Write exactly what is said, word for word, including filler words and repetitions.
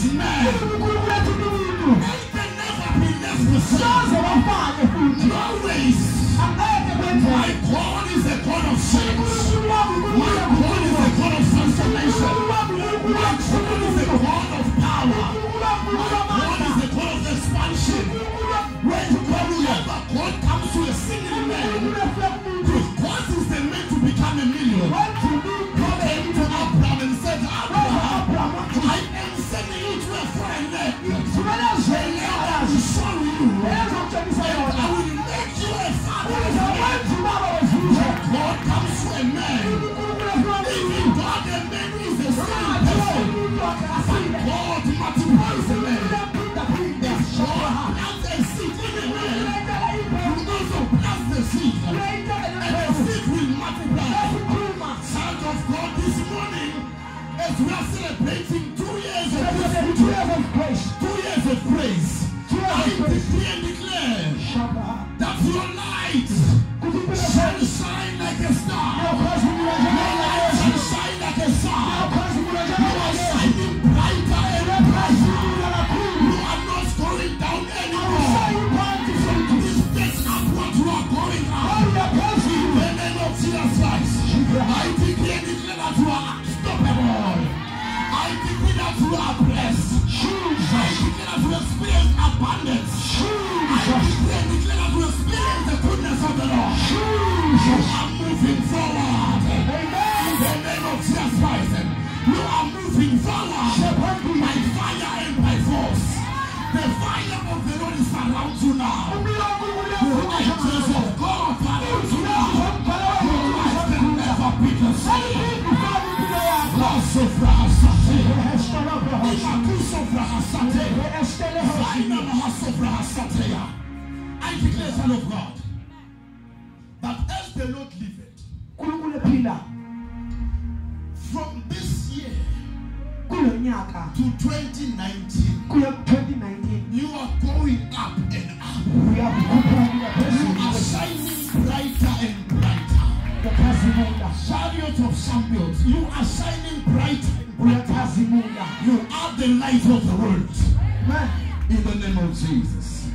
these men, may they never be left the same. No ways. My God is a God of change. My God is a God of transformation. My God is a God of power. My God is a God of expansion. Whenever God comes to a single man, He causes the man to become a million. He came to Abraham and said, Abraham, I am sending you to a foreign land. I will show you. And I will make you a father. God comes to a man. Even God, a man is the same person. But God multiplies a man. If God plants a seed in a man, He also plants the seed. And the seed will multiply. Child of God, this morning, as we are celebrating two years of praise, two years of praise, I decree and declare that your light shall shine like a star. Your light shall shine like a star. You are shining brighter and brighter. You are not going down anymore. From this stage upward, you are going up. In the name of Jesus Christ, I decree and declare that you are unstoppable. I decree that you are blessed. I declare that you experience abundance. I declare and declare that you experience the goodness of the Lord. You are moving forward. In the name of Jesus Christ, you are moving forward by fire and by force. The fire of the Lord is around you now. The angels of God are around you now. Your life can never be the same. I declare, son of God, that as the Lord liveth, from this year to twenty nineteen, you are going up and up. You are shining brighter and brighter. Chariot of champions, you are shining brighter and brighter. You are the light of the world. In the name of Jesus.